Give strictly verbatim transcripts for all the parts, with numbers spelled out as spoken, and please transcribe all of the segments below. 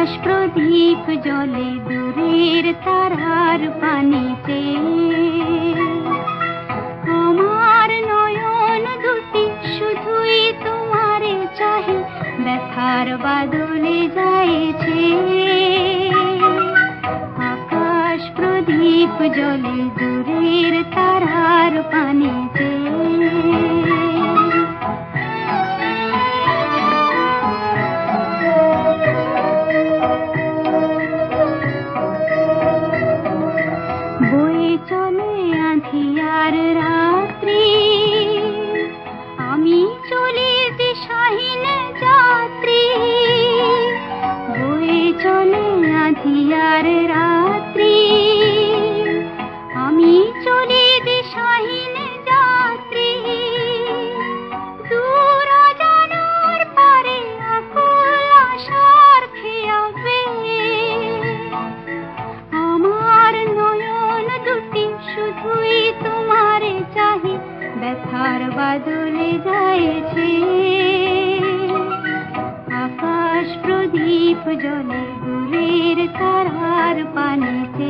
আকাশ প্রদীপ জ্বলে দূরের তারার পানিতে। আমার নয়ন দুটি শুধুই তোমারে চাহে, ব্যথার বাদলে যাইছে। আকাশ প্রদীপ জ্বলে দূরের তারার পানিতে। বয়ে চলে আঁধিয়ার রাত্রি, আমি চলি দিশাহীন যাত্রী। বয়ে চলে আঁধিয়ার রাত্রি, আমি চলি দিশাহীন যাত্রী। দূর অজানার পারে আকুল আশার খেয়াবে। আমার নয়ন দুটি শুধুই তোমারে চাহি, ব্যথার বাদলে যাইছে। আকাশ প্রদীপ জ্বলে দূরের তারার পানিতে।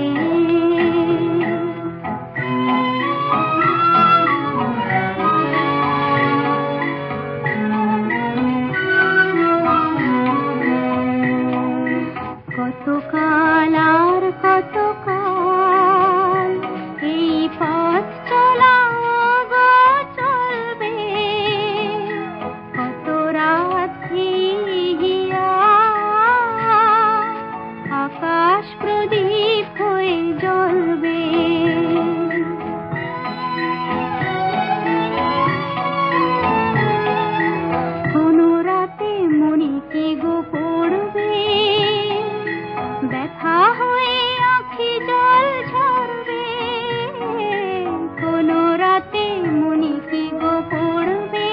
কতকাল আর কতকাল এই পথ চলা গো চলবে। কত রাত হিয়া আকাশ প্রদীপ হয়ে জ্বলবে। কোনো রাতে মনে কি গো পড়বে, ব্যথা হয়ে আঁখি জল ঝরবে। কোনো রাতে মনে কি গো পড়বে,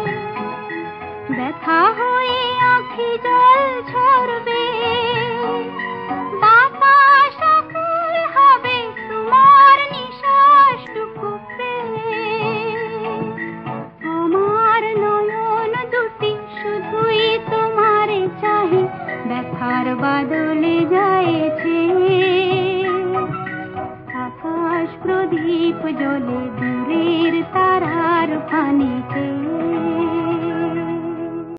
ব্যথা হয়ে আঁখি জল ঝরবে। বাতাস আকুল হবে তোমার নিঃশ্বাসটুকুতে। আমার নয়ন দুটি শুধুই তোমারে চাহি, ব্যথার বাদলে যাইছে। আকাশ প্রদীপ জ্বলে দূরের তারার পানিতে।